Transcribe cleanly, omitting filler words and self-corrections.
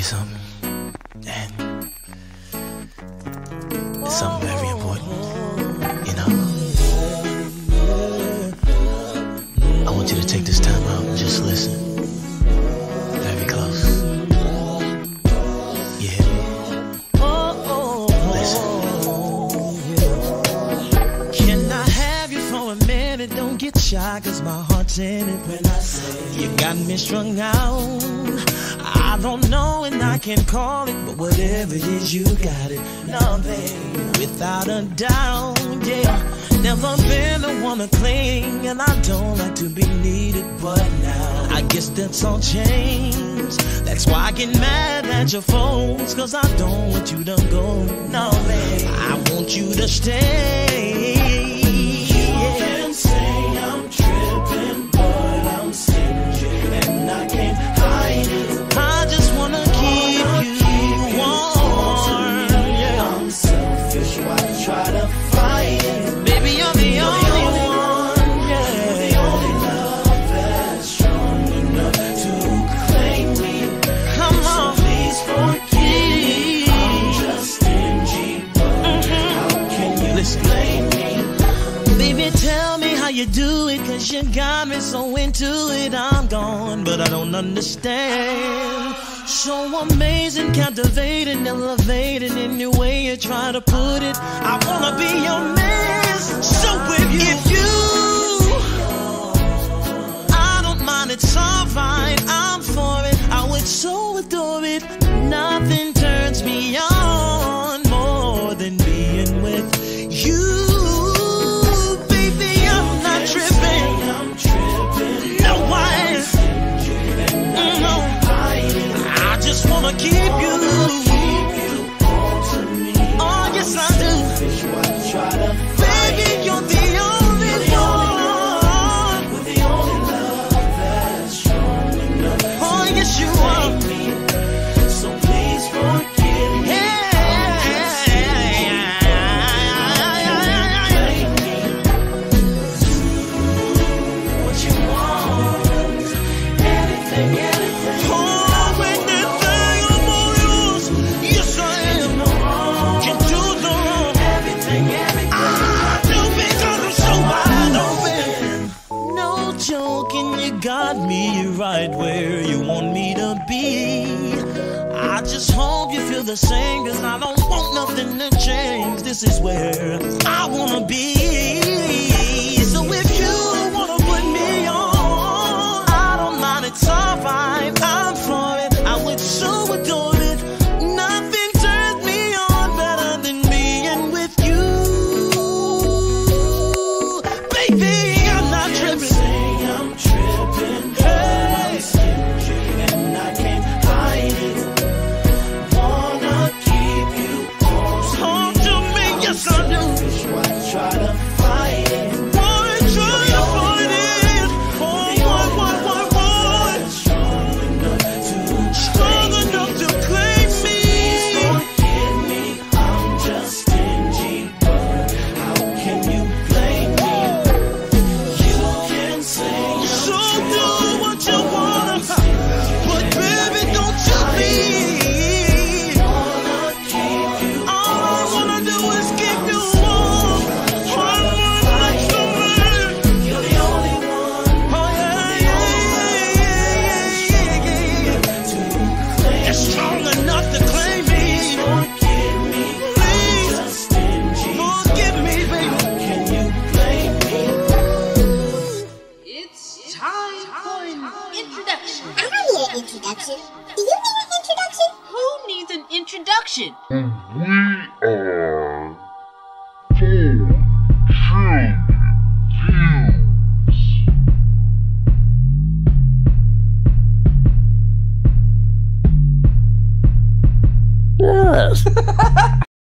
something, and it's something very important, you know? I want you to take this time out and just listen. Very close. You hear me? Listen. Can I have you for a minute? Don't get shy, cause my heart's in it when I say you got me strung out. I don't know and I can't call it, but whatever it is, you got it. Nothing, without a doubt, yeah. Never been the one to cling, and I don't like to be needed, but now I guess that's all changed. That's why I get mad at your folks, cause I don't want you to go. No, babe, I want you to stay. You can say I'm tripping, but I'm stingy, and I can't hide it. I just wanna keep you warm, yeah. I'm selfish, why try to fight it? Baby, you're the only one, yeah. You're the only love that's strong enough to claim me. Come on, so please forgive. I'm just stingy, but how can you blame me? Baby, tell me how you do it, cause you got me so into it. I'm gone, but I don't understand. So amazing, captivating, elevating in the way you try to put it. I wanna be your man. So if you, I don't mind, it's alright, I'm for it. I would so adore it. Nothing turns me on more than being with you. Wanna keep you, oh yes I do. Baby, you're the only one, with the only love that's strong enough. Oh yes you are. So please forgive me. What you want? Anything, anything. Joking, you got me right where you want me to be. I just hope you feel the same, cause I don't want nothing to change. This is where I wanna be. So if you wanna put me on, I don't mind, it's alright, I'm for it. I would so adore it. Nothing turns me on better than being with you. Baby, I'm not tripping. Introduction? Do you need an introduction? Who needs an introduction? We are 4 true views. Yes.